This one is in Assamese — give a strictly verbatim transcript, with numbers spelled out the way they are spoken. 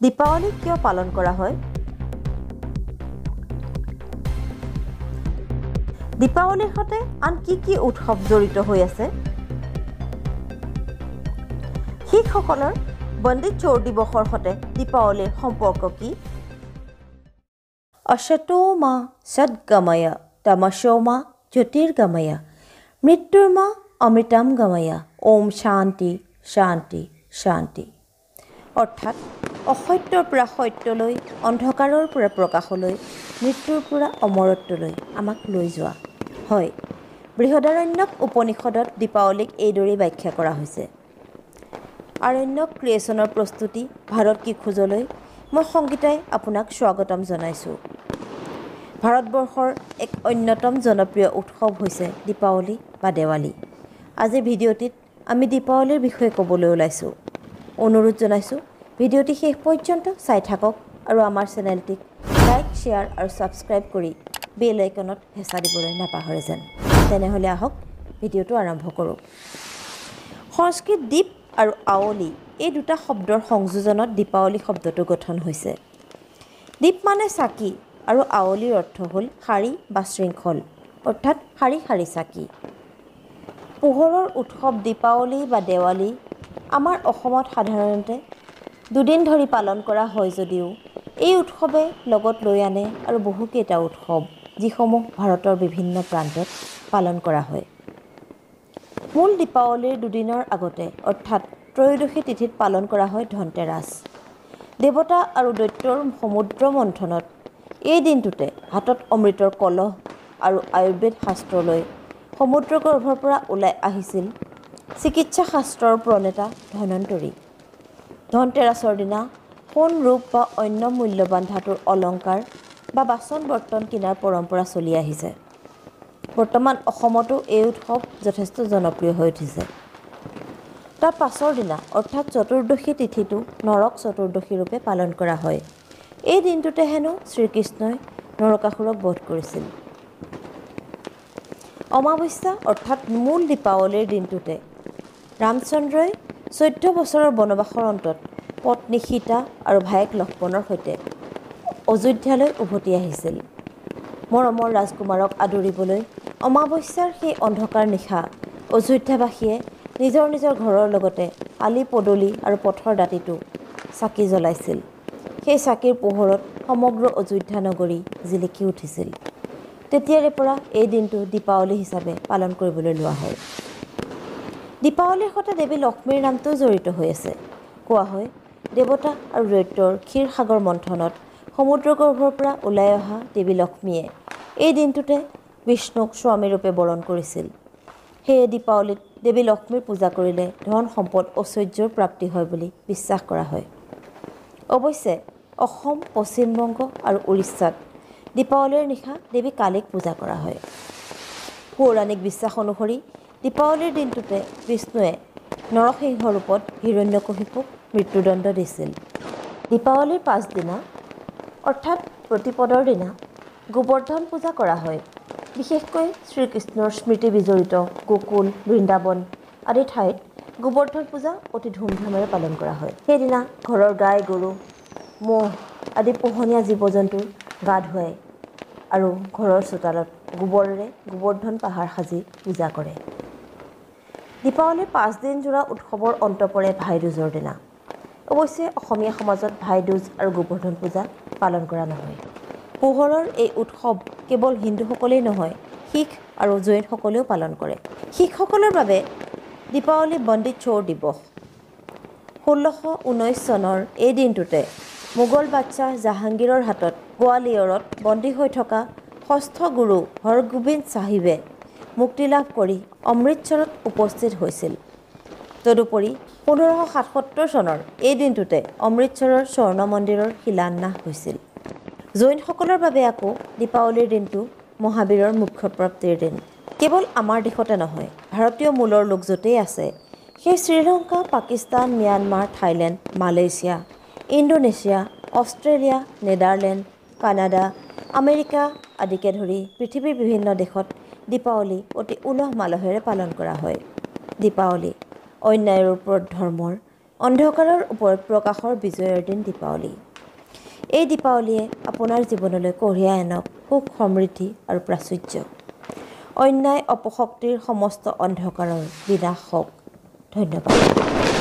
দীপাৱলী কিয় পালন কৰা হয়? দীপাৱলীৰ সৈতে আন কি কি উৎসৱ জড়িত হৈ আছে? শিখসকলৰ বন্দী চোৰ দিৱসৰ সৈতে দীপাৱলীৰ সম্পৰ্ক কি? অসতো মা সদ্গময় তমসো মা জ্যোতিৰ্গময় মৃত্যুৰ মা অমৃতম গময় ওম শান্তি শান্তি শান্তি। অৰ্থাৎ অসত্যৰ পৰা সত্যলৈ, অন্ধকাৰৰ পৰা প্ৰকাশলৈ, মৃত্যুৰ পৰা অমৰত্বলৈ আমাক লৈ যোৱা হয়। বৃহদাৰণ্যক উপনিষদত দীপাৱলীক এইদৰে ব্যাখ্যা কৰা হৈছে। আৰণ্যক ক্ৰিয়েশ্যনৰ প্ৰস্তুতি ভাৰত কি খোজলৈ মই সংগীতাই আপোনাক স্বাগতম জনাইছোঁ। ভাৰতবৰ্ষৰ এক অন্যতম জনপ্ৰিয় উৎসৱ হৈছে দীপাৱলী বা দেৱালী। আজিৰ ভিডিঅ'টিত আমি দীপাৱলীৰ বিষয়ে ক'বলৈ ওলাইছোঁ। অনুৰোধ জনাইছোঁ ভিডিঅ'টি শেষ পৰ্যন্ত চাই থাকক আৰু আমাৰ চেনেলটিক লাইক, শ্বেয়াৰ আৰু ছাবস্ক্ৰাইব কৰি বেল আইকনত হেঁচা দিবলৈ নাপাহৰে যেন। তেনেহ'লে আহক ভিডিঅ'টো আৰম্ভ কৰোঁ। সংস্কৃত দীপ আৰু আৱলী এই দুটা শব্দৰ সংযোজনত দীপাৱলী শব্দটো গঠন হৈছে। দীপ মানে চাকি আৰু আৱলীৰ অৰ্থ হ'ল শাৰী বা শৃংখল, অৰ্থাৎ শাৰী শাৰী চাকি। পোহৰৰ উৎসৱ দীপাৱলী বা দেৱালী আমাৰ অসমত সাধাৰণতে দুদিন ধৰি পালন কৰা হয় যদিও এই উৎসৱে লগত লৈ আনে আৰু বহুকেইটা উৎসৱ যিসমূহ ভাৰতৰ বিভিন্ন প্ৰান্তত পালন কৰা হয়। মূল দীপাৱলীৰ দুদিনৰ আগতে অৰ্থাৎ ত্ৰয়োদশী তিথিত পালন কৰা হয় ধনতেৰাছ। দেৱতা আৰু দৈত্যৰ সমুদ্ৰ মন্থনত এই দিনটোতে হাতত অমৃতৰ কলহ আৰু আয়ুৰ্বেদ শাস্ত্ৰ লৈ সমুদ্ৰগৰ্ভৰ পৰা ওলাই আহিছিল চিকিৎসা শাস্ত্ৰৰ প্ৰণেতা ধনন্তৰী। ধনতেৰাছৰ দিনা সোণ, ৰূপ বা অন্য মূল্যৱান ধাতুৰ অলংকাৰ বা বাচন বৰ্তন কিনাৰ পৰম্পৰা চলি আহিছে। বৰ্তমান অসমতো এই উৎসৱ যথেষ্ট জনপ্ৰিয় হৈ উঠিছে। তাৰ পাছৰ দিনা অৰ্থাৎ চতুৰ্দশী তিথিটো নৰক চতুৰ্দশী ৰূপে পালন কৰা হয়। এই দিনটোতে হেনো শ্ৰীকৃষ্ণই নৰকাসুৰক বধ কৰিছিল। অমাৱস্যা অৰ্থাৎ মূল দীপাৱলীৰ দিনটোতে ৰামচন্দ্ৰই চৈধ্য বছৰৰ বনবাসৰ অন্তত পত্নী সীতা আৰু ভায়েক লক্ষ্মণৰ সৈতে অযোধ্যালৈ উভতি আহিছিল। মৰমৰ ৰাজকুমাৰক আদৰিবলৈ অমাৱস্যাৰ সেই অন্ধকাৰ নিশা অযোধ্যাবাসীয়ে নিজৰ নিজৰ ঘৰৰ লগতে আলি পদূলি আৰু পথৰ দাঁতিতো চাকি জ্বলাইছিল। সেই চাকিৰ পোহৰত সমগ্ৰ অযোধ্যা নগৰী জিলিকি উঠিছিল। তেতিয়াৰে পৰা এই দিনটো দীপাৱলী হিচাপে পালন কৰিবলৈ লোৱা হয়। দীপাৱলীৰ সৈতে দেৱী লক্ষ্মীৰ নামটোও জড়িত হৈ আছে। কোৱা হয় দেৱতা আৰু দৈত্যৰ ক্ষীৰ সাগৰ মন্থনত সমুদ্ৰগৰ্ভৰ পৰা ওলাই অহা দেৱী লক্ষ্মীয়ে এই দিনটোতে বিষ্ণুক স্বামীৰূপে বৰণ কৰিছিল। সেয়ে দীপাৱলীত দেৱী লক্ষ্মীৰ পূজা কৰিলে ধন সম্পদ ঐশ্বৰ্যৰ প্ৰাপ্তি হয় বুলি বিশ্বাস কৰা হয়। অৱশ্যে অসম, পশ্চিমবংগ আৰু উৰিষ্যাত দীপাৱলীৰ নিশা দেৱী কালীক পূজা কৰা হয়। পৌৰাণিক বিশ্বাস অনুসৰি দীপাৱলীৰ দিনটোতে বিষ্ণুৱে নৰসিংহ ৰূপত হিৰণ্যকশিপুক মৃত্যুদণ্ড দিছিল। দীপাৱলীৰ পাছদিনা অৰ্থাৎ প্ৰতিপদৰ দিনা গোবৰ্ধন পূজা কৰা হয়। বিশেষকৈ শ্ৰীকৃষ্ণৰ স্মৃতি বিজড়িত গোকুল, বৃন্দাবন আদি ঠাইত গোবৰ্ধন পূজা অতি ধুমধামেৰে পালন কৰা হয়। সেইদিনা ঘৰৰ গাই গৰু, ম'হ আদি পোহনীয়া জীৱ জন্তুৰ গা ধুৱাই আৰু ঘৰৰ চোতালত গোবৰেৰে গোবৰ্ধন পাহাৰ সাজি পূজা কৰে। দীপাৱলীৰ পাঁচদিন জোৰা উৎসৱৰ অন্ত পৰে ভাইদুজৰ দিনা। অৱশ্যে অসমীয়া সমাজত ভাইদুজ আৰু গোবৰ্ধন পূজা পালন কৰা নহয়। পোহৰৰ এই উৎসৱ কেৱল হিন্দুসকলেই নহয়, শিখ আৰু জৈনসকলেও পালন কৰে। শিখসকলৰ বাবে দীপাৱলী বন্দী চোৰ দিৱস। ষোল্লশ ঊনৈছ চনৰ এই দিনটোতে মোগল বাদশ্বাহ জাহাংগীৰৰ হাতত গোৱালিয়ৰত বন্দী হৈ থকা ষষ্ঠ গুৰু হৰগোবিন্দ চাহিবে মুক্তি লাভ কৰি অমৃতসৰত উপস্থিত হৈছিল। তদুপৰি পোন্ধৰশ সাতসত্তৰ চনৰ এই দিনটোতে অমৃতসৰৰ স্বৰ্ণ মন্দিৰৰ শিলান্যাস হৈছিল। জৈনসকলৰ বাবে আকৌ দীপাৱলীৰ দিনটো মহাবীৰৰ মোক্ষপ্ৰাপ্তিৰ দিন। কেৱল আমাৰ দেশতে নহয়, ভাৰতীয় মূলৰ লোক য'তেই আছে সেই Sri Lanka, Pakistan, Myanmar, Thailand, Malaysia, Indonesia, Australia, Netherlands, Canada, America আদিকে ধৰি পৃথিৱীৰ বিভিন্ন দেশত দীপাৱলী অতি উলহ মালহেৰে পালন কৰা হয়। দীপাৱলী অন্যায়ৰ ওপৰত ধৰ্মৰ, অন্ধকাৰৰ ওপৰত প্ৰকাশৰ বিজয়ৰ দিন দীপাৱলী। এই দীপাৱলীয়ে আপোনাৰ জীৱনলৈ কঢ়িয়াই আনক সুখ সমৃদ্ধি আৰু প্ৰাচুৰ্য। অন্যায় অপশক্তিৰ সমস্ত অন্ধকাৰৰ বিনাশ হওক। ধন্যবাদ।